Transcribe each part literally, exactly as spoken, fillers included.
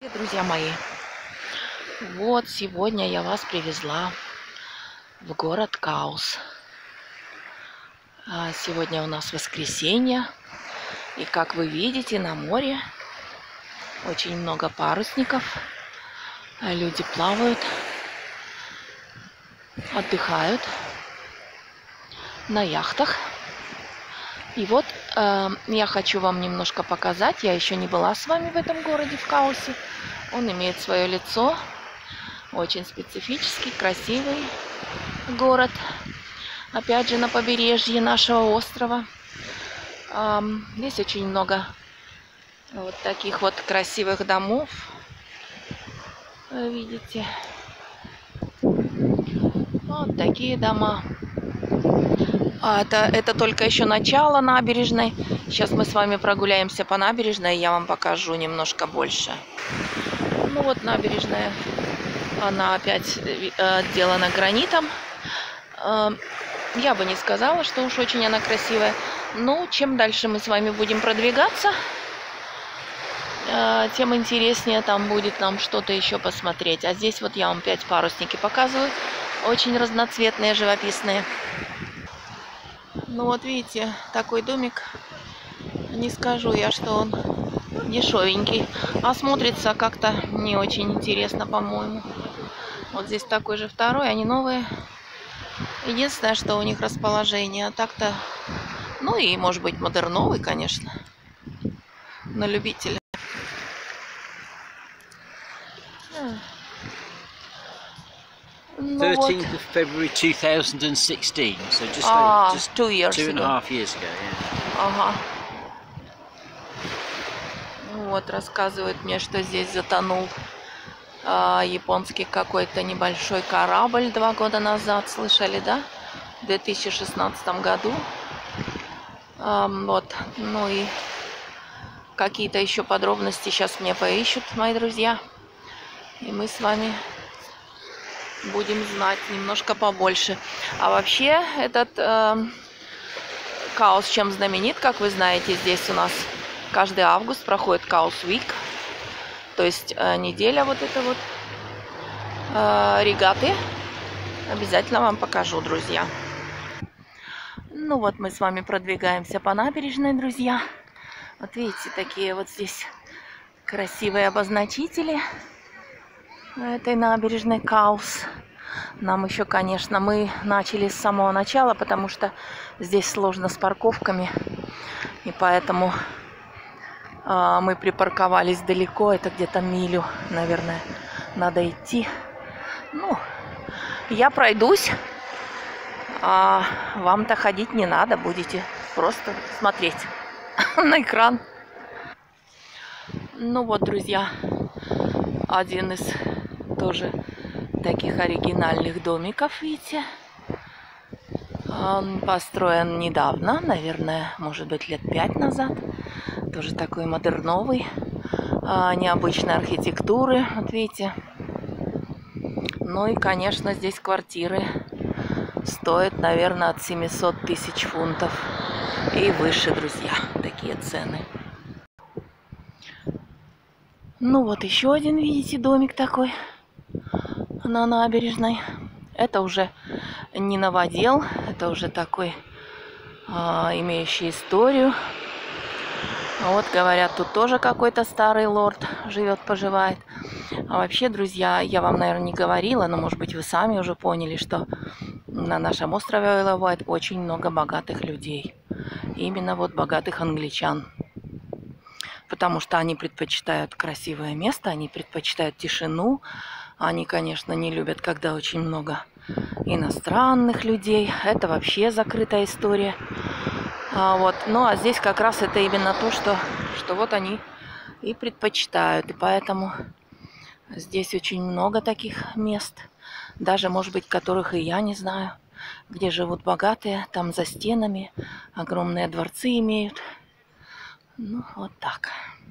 Друзья мои, вот сегодня я вас привезла в город Каус. А Сегодня у нас воскресенье, и как вы видите, на море очень много парусников. А Люди плавают, отдыхают на яхтах. И вот э, я хочу вам немножко показать. Я еще не была с вами в этом городе, в Каусе. Он имеет свое лицо. Очень специфический, красивый город. Опять же, на побережье нашего острова. Ам, Здесь очень много вот таких вот красивых домов. Вы видите? Вот такие дома. А это, это только еще начало набережной. Сейчас мы с вами прогуляемся по набережной, и я вам покажу немножко больше. Ну вот набережная. Она опять отделана гранитом. Я бы не сказала, что уж очень она красивая. Но чем дальше мы с вами будем продвигаться, тем интереснее там будет нам что-то еще посмотреть. А здесь вот я вам опять парусники показываю. Очень разноцветные, живописные. Ну вот видите, такой домик. Не скажу я, что он дешевенький. А смотрится как-то не очень интересно, по-моему. Вот здесь такой же второй, они новые. Единственное, что у них расположение. А так-то, ну и может быть модерновый, конечно. На любителя. Ну, вот. thirteenth of February two thousand sixteen, so just, А, over, just two years two and a ago. half years ago. Yeah. Ага. Вот, рассказывают мне, что здесь затонул а, японский какой-то небольшой корабль два года назад. Слышали, да? В две тысячи шестнадцатом году. А, вот, ну и какие-то еще подробности сейчас мне поищут, мои друзья. И мы с вами будем знать немножко побольше. А вообще этот э, Каус чем знаменит, как вы знаете, здесь у нас каждый август проходит Каус Week, то есть э, неделя вот это вот э, регаты. Обязательно вам покажу, друзья. Ну вот мы с вами продвигаемся по набережной, друзья. Вот видите, такие вот здесь красивые обозначители этой набережной Каус. Нам еще, конечно, мы начали с самого начала, потому что здесь сложно с парковками. И поэтому э, мы припарковались далеко. Это где-то милю, наверное, надо идти. Ну, я пройдусь. А вам-то ходить не надо. Будете просто смотреть на экран. Ну вот, друзья, один из тоже таких оригинальных домиков, видите. Он построен недавно, наверное, может быть, лет пять назад. Тоже такой модерновый, необычной архитектуры, вот видите. Ну и, конечно, здесь квартиры стоят, наверное, от семисот тысяч фунтов и выше, друзья, такие цены. Ну вот еще один, видите, домик такой на набережной. Это уже не новодел, это уже такой, а, имеющий историю. Вот, говорят, тут тоже какой-то старый лорд живет, поживает. А вообще, друзья, я вам, наверное, не говорила, но, может быть, вы сами уже поняли, что на нашем острове Isle of Wight очень много богатых людей. Именно вот богатых англичан. Потому что они предпочитают красивое место, они предпочитают тишину. Они, конечно, не любят, когда очень много иностранных людей. Это вообще закрытая история. А вот. Ну, а здесь как раз это именно то, что, что вот они и предпочитают. И поэтому здесь очень много таких мест. Даже, может быть, которых и я не знаю. Где живут богатые. Там за стенами огромные дворцы имеют. Ну, вот так.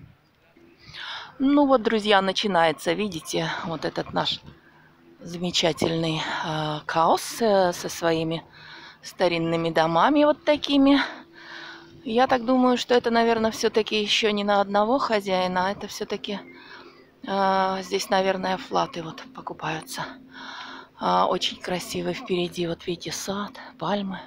Ну вот, друзья, начинается, видите, вот этот наш замечательный э, Каус э, со своими старинными домами вот такими. Я так думаю, что это, наверное, все-таки еще не на одного хозяина, а это все-таки А, здесь, наверное, флаты вот покупаются. А, очень красивый впереди. Вот видите, сад, пальмы.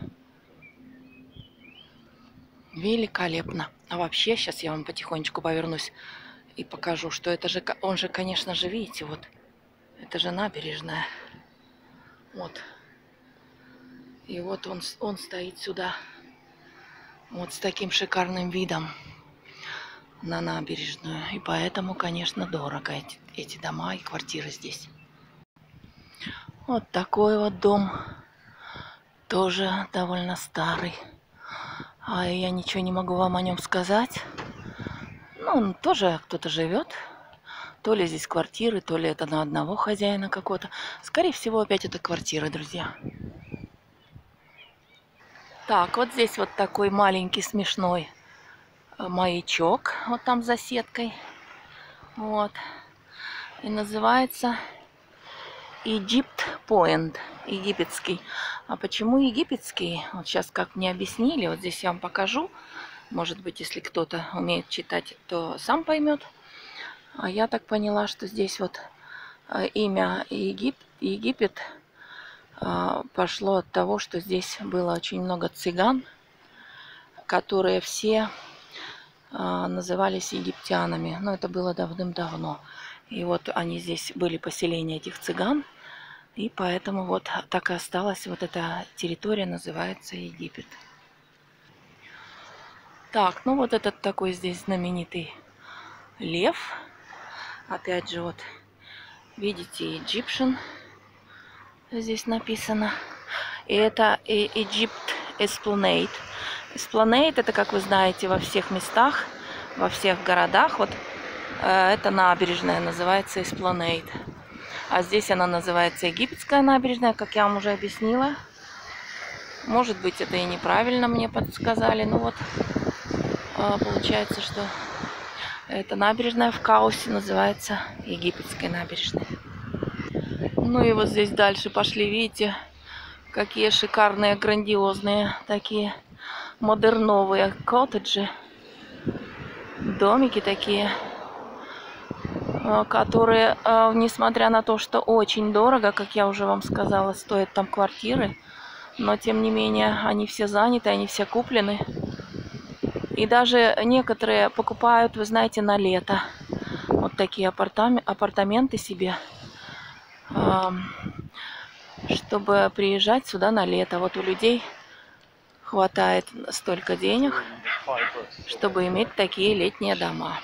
Великолепно. А вообще, сейчас я вам потихонечку повернусь и покажу, что это же, он же, конечно же, видите, вот, это же набережная. Вот. И вот он, он стоит сюда. Вот с таким шикарным видом на набережную. И поэтому, конечно, дорого эти, эти дома и квартиры здесь. Вот такой вот дом. Тоже довольно старый. А я ничего не могу вам о нем сказать. Ну, тоже кто-то живет. То ли здесь квартиры, то ли это на одного хозяина какого-то. Скорее всего, опять это квартиры, друзья. Так, вот здесь вот такой маленький смешной маячок. Вот там за сеткой. Вот. И называется Egypt Point. Египетский. А почему египетский? Вот сейчас как мне объяснили. Вот здесь я вам покажу. Может быть, если кто-то умеет читать, то сам поймет. А я так поняла, что здесь вот имя Егип... Египет пошло от того, что здесь было очень много цыган, которые все назывались египтянами. Но это было давным-давно. И вот они здесь были поселения этих цыган. И поэтому вот так и осталась вот эта территория, называется Египет. Так, ну вот этот такой здесь знаменитый лев. Опять же, вот видите, Egyptian здесь написано. И это Egypt Esplanade. Esplanade — это, как вы знаете, во всех местах, во всех городах. Вот э, это набережная называется Esplanade. А здесь она называется Египетская набережная, как я вам уже объяснила. Может быть, это и неправильно мне подсказали. Но вот э, получается, что эта набережная в Каосе называется Египетской набережной. Ну и вот здесь дальше пошли, видите, какие шикарные, грандиозные такие модерновые коттеджи. Домики такие, которые, несмотря на то, что очень дорого, как я уже вам сказала, стоят там квартиры, но тем не менее они все заняты, они все куплены. И даже некоторые покупают, вы знаете, на лето вот такие апартаменты себе, чтобы приезжать сюда на лето. Вот у людей хватает столько денег, чтобы иметь такие летние дома.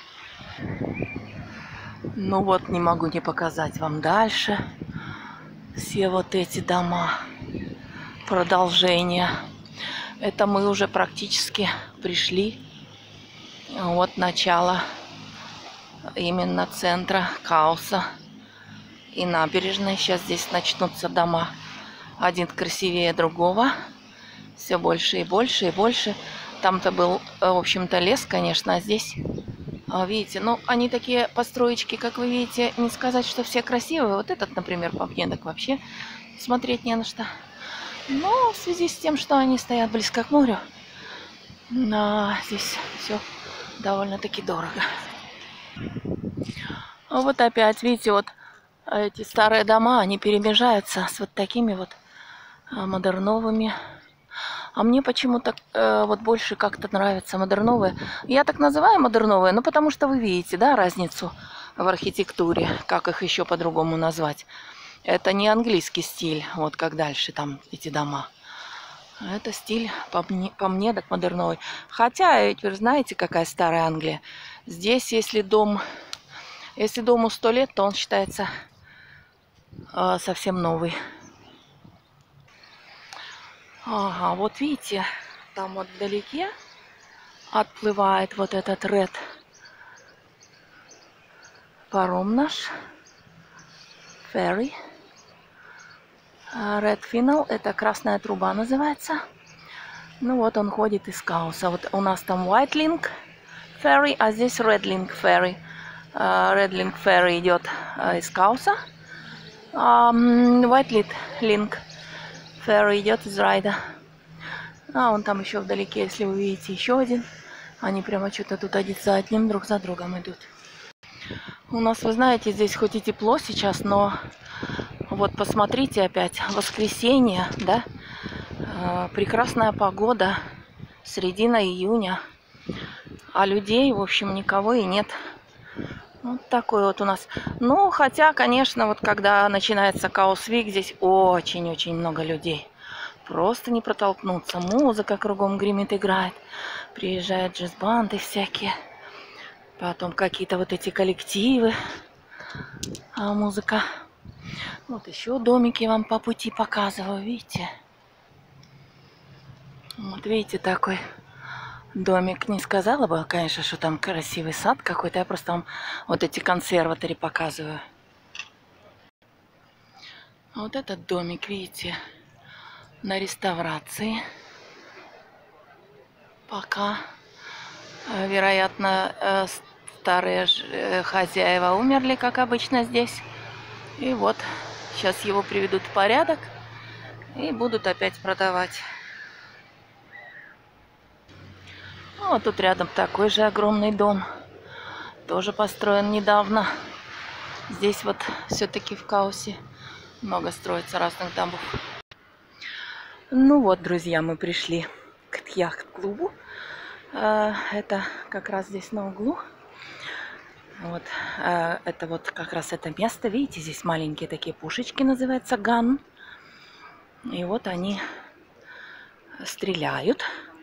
Ну вот, не могу не показать вам дальше все вот эти дома. Продолжение. Это мы уже практически пришли. Вот начало именно центра Каоса и набережной. Сейчас здесь начнутся дома. Один красивее другого. Все больше и больше и больше. Там-то был, в общем-то, лес, конечно, а здесь, видите, ну, они такие построечки, как вы видите, не сказать, что все красивые. Вот этот, например, по мне так вообще смотреть не на что. Но в связи с тем, что они стоят близко к морю, но здесь все довольно-таки дорого. А вот опять, видите, вот эти старые дома, они перемежаются с вот такими вот модерновыми. А мне почему-то э, вот больше как-то нравятся модерновые. Я так называю модерновые, ну потому что вы видите, да, разницу в архитектуре, как их еще по-другому назвать. Это не английский стиль, вот как дальше там эти дома. Это стиль по мне, по мне так модерновый. Хотя, ведь вы знаете, какая старая Англия. Здесь, если дом, если дому сто лет, то он считается э, совсем новый. Ага, вот видите, там вот вдалеке отплывает вот этот Red паром наш, Ferry. Red Funnel, это красная труба называется. Ну вот он ходит из Каоса. Вот у нас там White Link Ferry, а здесь Red Link Ferry. Red Link Ferry идет из Каоса. White Link Ferry идет из Райда. А вон там еще вдалеке, если вы видите, еще один. Они прямо что-то тут один за одним, друг за другом идут. У нас, вы знаете, здесь хоть и тепло сейчас, но вот посмотрите опять, воскресенье, да, э, прекрасная погода, середина июня, а людей, в общем, никого и нет. Вот такой вот у нас. Ну, хотя, конечно, вот когда начинается Chaos Week, здесь очень-очень много людей. Просто не протолкнуться. Музыка кругом гремит, играет. Приезжают джаз-банды всякие. Потом какие-то вот эти коллективы. А музыка. Вот еще домики вам по пути показываю, видите? Вот видите, такой домик. Не сказала бы, конечно, что там красивый сад какой-то. Я просто вам вот эти консерватории показываю. Вот этот домик, видите, на реставрации. Пока, вероятно, старые хозяева умерли, как обычно здесь. И вот сейчас его приведут в порядок и будут опять продавать. Вот тут рядом такой же огромный дом. Тоже построен недавно. Здесь вот все-таки в Каусе много строится разных домов. Ну вот, друзья, мы пришли к яхт-клубу. Это как раз здесь на углу. Вот это вот как раз это место. Видите, здесь маленькие такие пушечки, называется ган. И вот они стреляют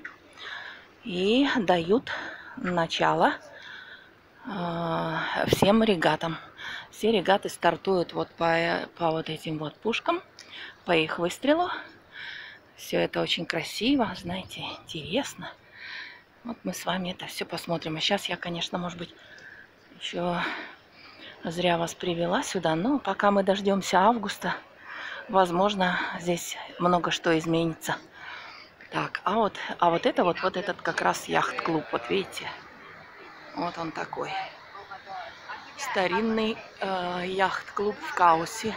и дают начало всем регатам. Все регаты стартуют вот по, по вот этим вот пушкам, по их выстрелу. Все это очень красиво, знаете, интересно. Вот мы с вами это все посмотрим. А сейчас я, конечно, может быть, еще зря вас привела сюда. Но пока мы дождемся августа, возможно, здесь много что изменится. Так, а вот, а вот это вот, вот этот как раз яхт-клуб. Вот видите, вот он такой. Старинный э, яхт-клуб в Каусе.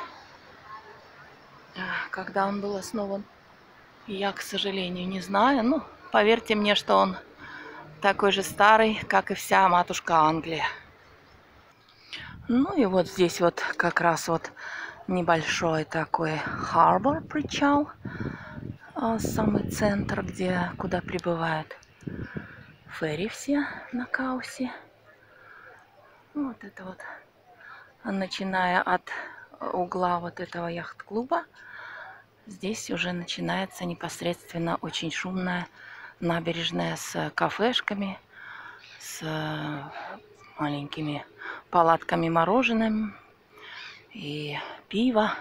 Когда он был основан, я, к сожалению, не знаю. Ну, поверьте мне, что он такой же старый, как и вся матушка Англия. Ну и вот здесь вот как раз вот небольшой такой харбор, причал. Самый центр, где, куда прибывают ферри все на Каусе. Вот это вот, начиная от угла вот этого яхт-клуба, здесь уже начинается непосредственно очень шумная набережная с кафешками, с маленькими палатками мороженым и пиво.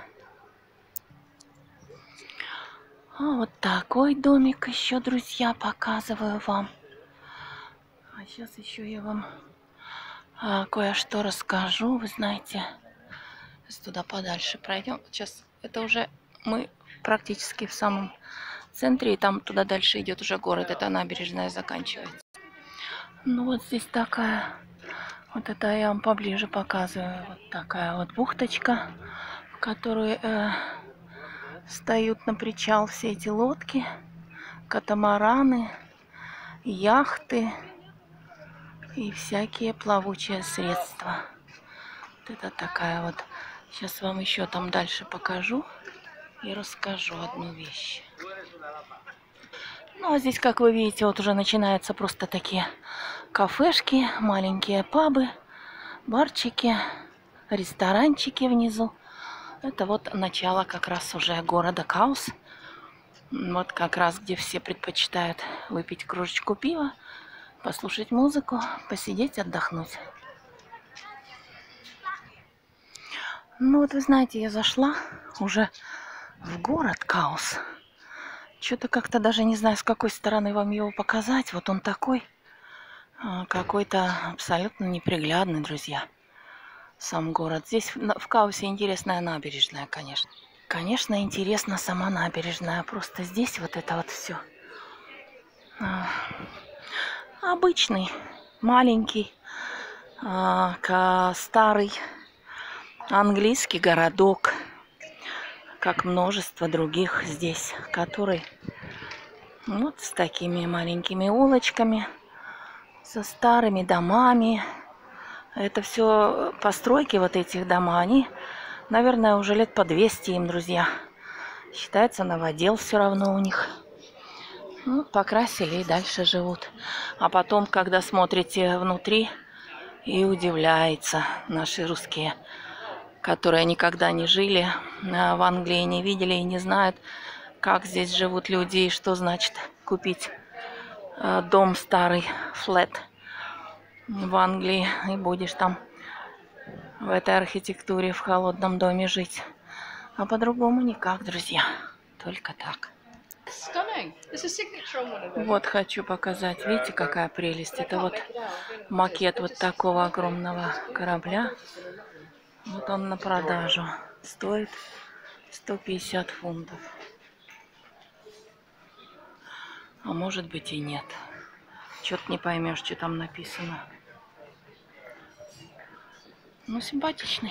А вот такой домик еще, друзья, показываю вам. А сейчас еще я вам а, кое-что расскажу. Вы знаете, сейчас туда подальше пройдем. Сейчас это уже мы практически в самом центре, и там туда дальше идет уже город. Это набережная заканчивается. Ну вот здесь такая, вот это я вам поближе показываю. Вот такая вот бухточка, в которой э, встают на причал все эти лодки, катамараны, яхты и всякие плавучие средства. Вот это такая вот. Сейчас вам еще там дальше покажу и расскажу одну вещь. Ну а здесь, как вы видите, вот уже начинаются просто такие кафешки, маленькие пабы, барчики, ресторанчики внизу. Это вот начало как раз уже города Каус. Вот как раз где все предпочитают выпить кружечку пива, послушать музыку, посидеть, отдохнуть. Ну вот вы знаете, я зашла уже в город Каус. Что-то как-то даже не знаю, с какой стороны вам его показать. Вот он такой, какой-то абсолютно неприглядный, друзья. Сам город. Здесь в Каусе интересная набережная, конечно. Конечно, интересна сама набережная. Просто здесь вот это вот все. Обычный, маленький, старый английский городок, как множество других здесь, который вот с такими маленькими улочками, со старыми домами, Это все постройки вот этих дома, они, наверное, уже лет по двести им, друзья. Считается, новодел все равно у них. Ну, покрасили и дальше живут. А потом, когда смотрите внутри, и удивляются наши русские, которые никогда не жили в Англии, не видели и не знают, как здесь живут люди и что значит купить дом старый, флет в Англии, и будешь там в этой архитектуре в холодном доме жить. А по-другому никак, друзья. Только так. Вот хочу показать. Видите, какая прелесть. Это вот макет вот такого огромного корабля. Вот он на продажу. Стоит сто пятьдесят фунтов. А может быть и нет. Что-то не поймешь, что там написано. Ну, симпатичный.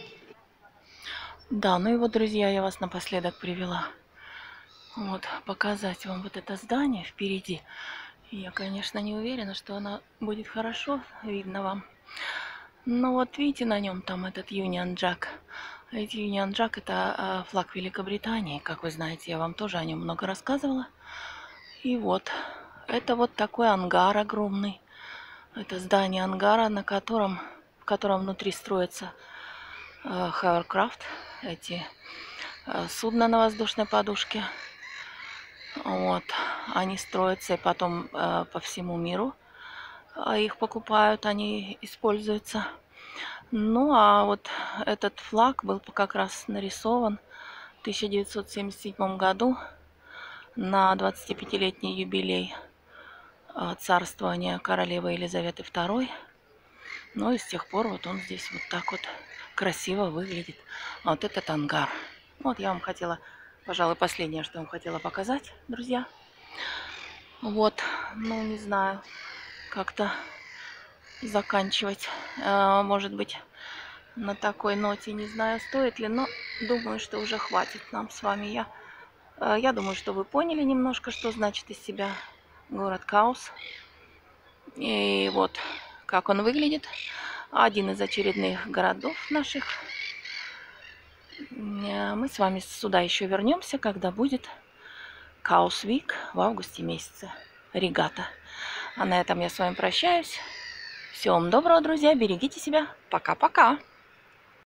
Да, ну и вот, друзья, я вас напоследок привела. Вот, показать вам вот это здание впереди. Я, конечно, не уверена, что оно будет хорошо видно вам. Но вот видите, на нем там этот Union Jack. Эти Union Jack — это флаг Великобритании. Как вы знаете, я вам тоже о нем много рассказывала. И вот, это вот такой ангар огромный. Это здание ангара, на котором, в котором внутри строится э, Hovercraft, эти э, судна на воздушной подушке. Вот, они строятся и потом э, по всему миру э, их покупают, они используются. Ну, а вот этот флаг был как раз нарисован в тысяча девятьсот семьдесят седьмом году на двадцатипятилетний юбилей э, царствования королевы Елизаветы второй. Ну и с тех пор вот он здесь вот так вот красиво выглядит. А вот этот ангар. Вот я вам хотела, пожалуй, последнее, что я вам хотела показать, друзья. Вот, ну не знаю, как-то заканчивать, э, может быть, на такой ноте. Не знаю, стоит ли, но думаю, что уже хватит нам с вами. Я, э, я думаю, что вы поняли немножко, что значит из себя город Каус. И вот как он выглядит. Один из очередных городов наших. Мы с вами сюда еще вернемся, когда будет Chaos Week в августе месяце. Регата. А на этом я с вами прощаюсь. Всего вам доброго, друзья. Берегите себя. Пока-пока.